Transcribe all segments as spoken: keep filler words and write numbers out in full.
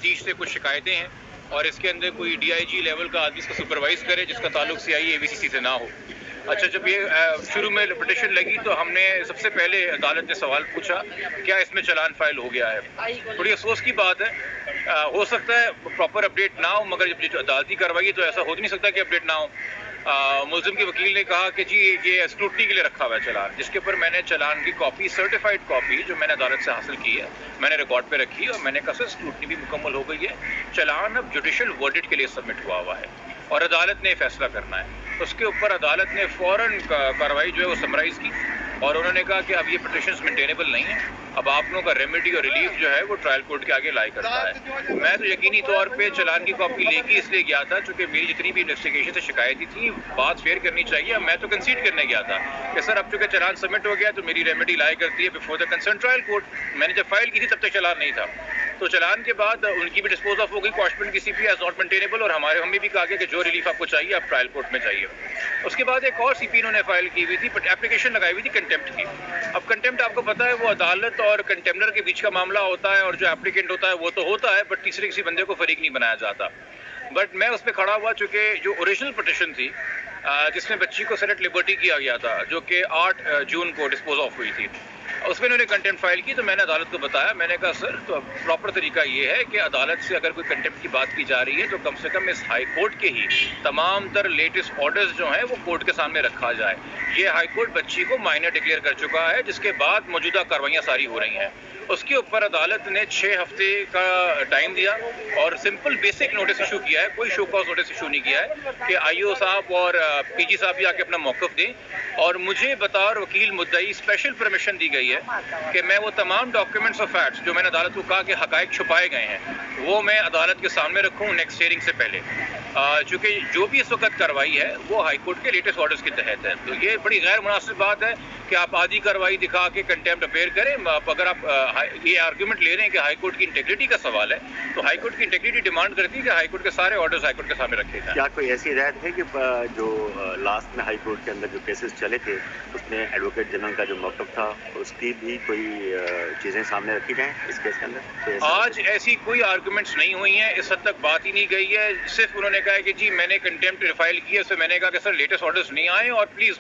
तफ्तीश से कुछ शिकायतें हैं और इसके अंदर कोई डी आई जी लेवल का आदमी इसको सुपरवाइज करे जिसका ताल्लुक सी आई ए बी सी सी से ना हो। अच्छा, जब ये शुरू में पिटिशन लगी तो हमने सबसे पहले अदालत ने सवाल पूछा क्या इसमें चालान फाइल हो गया है। थोड़ी अफसोस की बात है, आ, हो सकता है प्रॉपर अपडेट ना हो, मगर जब जो अदालती कार्रवाई है तो ऐसा हो नहीं सकता कि अपडेट ना हो। मुलजिम के वकील ने कहा कि जी ये स्क्रूटनी के लिए रखा हुआ है चालान, जिसके ऊपर मैंने चालान की कॉपी, सर्टिफाइड कॉपी जो मैंने अदालत से हासिल की है, मैंने रिकॉर्ड पे रखी और मैंने कहा सर स्क्रूटनी भी मुकम्मल हो गई है, चालान अब जुडिशल वर्डिक्ट के लिए सबमिट हुआ हुआ है और अदालत ने फैसला करना है। उसके ऊपर अदालत ने फ़ौरन कार्रवाई जो है वो समराइज़ की और उन्होंने कहा कि अब ये पिटिशंस मेंटेनेबल नहीं है, अब आप लोगों का रेमेडी और रिलीफ जो है वो ट्रायल कोर्ट के आगे लाई करता है। मैं तो यकीनी तौर पे चालान की कॉपी लेके इसलिए गया था क्योंकि मेरी जितनी भी इन्वेस्टिगेशन से शिकायतें थी बात फेयर करनी चाहिए। मैं तो कंसीड करने गया था कि सर अब चूँकि चालान सबमिट हो गया तो मेरी रेमेडी लाई करती है before the concern trial court. मैंने जब फाइल की थी तब तक चालान नहीं था, तो चालान के बाद उनकी भी डिस्पोज ऑफ हो गई, क्वाशमेंट की C P as not maintainable, और हमारे हमें भी कहा गया कि जो रिलीफ आपको चाहिए आप ट्रायल कोर्ट में चाहिए। उसके बाद एक और सी पी इन्होंने फाइल की हुई थी, बट एप्लीकेशन लगाई हुई थी कंटेम्प्ट की। अब कंटेम्प्ट आपको पता है वो अदालत और कंटेम्नर के बीच का मामला होता है और जो एप्लीकेंट होता है वो तो होता है, बट तीसरे किसी बंदे को फरीक नहीं बनाया जाता। बट मैं उस पर खड़ा हुआ चूँकि जो ओरिजिनल पिटिशन थी जिसमें बच्ची को सेनेट लिबर्टी किया गया था जो कि आठ जून को डिस्पोज ऑफ हुई थी, उसमें इन्होंने कंटेम्प्ट फाइल की। तो मैंने अदालत को बताया, मैंने कहा सर तो प्रॉपर तरीका ये है कि अदालत से अगर कोई कंटेम्प्ट की बात की जा रही है तो कम से कम इस हाई कोर्ट के ही तमाम तर लेटेस्ट ऑर्डर्स जो हैं वो कोर्ट के सामने रखा जाए। ये हाई कोर्ट बच्ची को माइनर डिक्लेयर कर चुका है जिसके बाद मौजूदा कार्रवाइयाँ सारी हो रही हैं। उसके ऊपर अदालत ने छः हफ्ते का टाइम दिया और सिंपल बेसिक नोटिस इशू किया है, कोई शो कॉज नोटिस इशू नहीं किया है कि आई ओ साहब और पी जी साहब भी आके अपना मौक़िफ़ दें। और मुझे बतौर वकील मुद्दई स्पेशल परमिशन दी गई है कि मैं वो तमाम डॉक्यूमेंट्स और फैक्ट्स जो मैंने अदालत को कहा कि हक़ाइक़ छुपाए गए हैं वो मैं अदालत के सामने रखूँ नेक्स्ट हियरिंग से पहले, चूँकि जो भी इस वक्त कार्रवाई है वो हाई कोर्ट के लेटेस्ट ऑर्डर्स के तहत है। तो ये बड़ी गैर मुनासिब बात है कि आप आधी कार्रवाई दिखा के कंटेम्प्ट अपेयर करें। अगर आप ये आर्गूमेंट ले रहे हैं कि हाई कोर्ट की इंटेग्रिटी का सवाल है तो हाई कोर्ट की इंटेग्रिटी डिमांड करती है कि हाई कोर्ट के सारे ऑर्डर्स हाई कोर्ट के सामने रखे जाएं। क्या कोई ऐसी हिदायत है कि जो लास्ट में हाई कोर्ट के अंदर जो केसेस चले थे उसमें एडवोकेट जनरल का जो मौक़िफ़ था उसकी भी कोई चीज़ें सामने रखी जाएँ इस केस के अंदर? तो आज ऐसी कोई आर्गूमेंट्स नहीं हुई हैं, इस हद तक बात ही नहीं गई है। सिर्फ उन्होंने कहा है कि जी मैंने कंटेम्प्ट फाइल किया, उससे मैंने कहा कि सर लेटेस्ट ऑर्डर्स नहीं आए और प्लीज़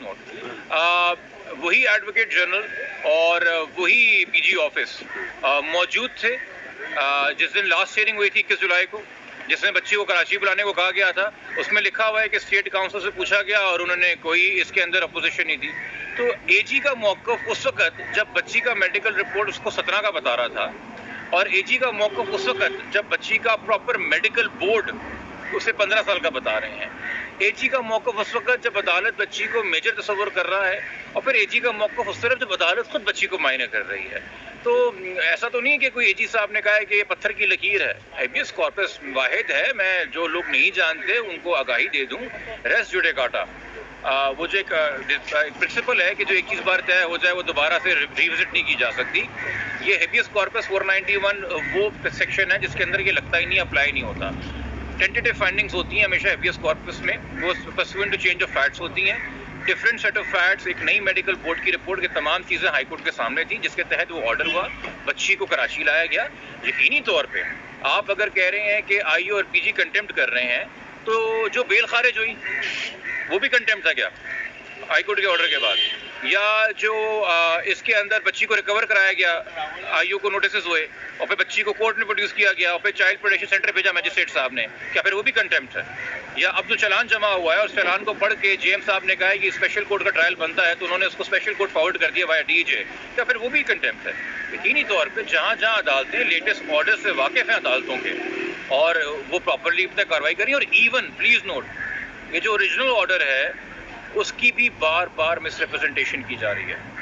नोट वही एडवोकेट जनरल और वही पी जी ऑफिस मौजूद थे जिस दिन लास्ट हियरिंग हुई थी इक्कीस जुलाई को, जिसमें बच्ची को कराची बुलाने को कहा गया था। उसमें लिखा हुआ है कि स्टेट काउंसिल से पूछा गया और उन्होंने कोई इसके अंदर अपोजिशन नहीं दी। तो एजी का मौक़िफ़ उस वक्त जब बच्ची का मेडिकल रिपोर्ट उसको सत्रह का बता रहा था और एजी का मौक़िफ़ उस वक्त जब बच्ची का प्रॉपर मेडिकल बोर्ड उसे पंद्रह साल का बता रहे हैं। एजी का मौक़िफ़ उस वक्त जब अदालत बच्ची को मेजर तस्वर कर रहा है और फिर एजी का मौक़िफ़ उस तरफ जब अदालत खुद बच्ची को मायने कर रही है। तो ऐसा तो नहीं कि कोई एजी साहब ने कहा है कि ये पत्थर की लकीर है। हेबियस कॉर्पस वाहिद है, मैं जो लोग नहीं जानते उनको आगाही दे दूं, रेस जुडिकाटा वो जो एक प्रिंसिपल है कि जो एक चीज़ बार तय हो जाए वो दोबारा से रिविजिट नहीं की जा सकती। ये habeas corpus four ninety one वो सेक्शन है जिसके अंदर ये लगता ही नहीं, अप्लाई नहीं होता। टेंटेटिव फाइंडिंग्स होती हैं हमेशा हेबियस कॉर्पस में, वो pursuant to change of facts होती हैं, डिफरेंट सेट ऑफ फैक्ट्स। एक नई मेडिकल बोर्ड की रिपोर्ट के तमाम चीज़ें हाई कोर्ट के सामने थी जिसके तहत वो ऑर्डर हुआ, बच्ची को कराची लाया गया। यकीनी तौर पे आप अगर कह रहे हैं कि आई और पी जी कंटेम्प्ट कर रहे हैं तो जो बेल खारिज हुई वो भी कंटेम्प्ट था क्या हाई कोर्ट के ऑर्डर के बाद? या जो आ, इसके अंदर बच्ची को रिकवर कराया गया, आईओ को नोटिस हुए और फिर बच्ची को कोर्ट में प्रोड्यूस किया गया और फिर चाइल्ड प्रोटेक्शन सेंटर भेजा मैजिस्ट्रेट साहब ने, क्या फिर वो भी कंटेम्प्ट है? या अब जो चालान जमा हुआ है और उस चालान को पढ़ के जेएम साहब ने कहा है कि स्पेशल कोर्ट का ट्रायल बनता है तो उन्होंने उसको स्पेशल कोर्ट फॉरवर्ड कर दिया वाया डीजे, क्या फिर वो भी कंटेम्प्ट है? यकीनी तौर पर जहाँ जहाँ अदालतें लेटेस्ट ऑर्डर से वाकिफ़ हैं अदालतों के और वो प्रॉपरली तक कार्रवाई करें। और इवन प्लीज़ नोट, ये जो ओरिजिनल ऑर्डर है उसकी भी बार बार मिसरिप्रेजेंटेशन की जा रही है।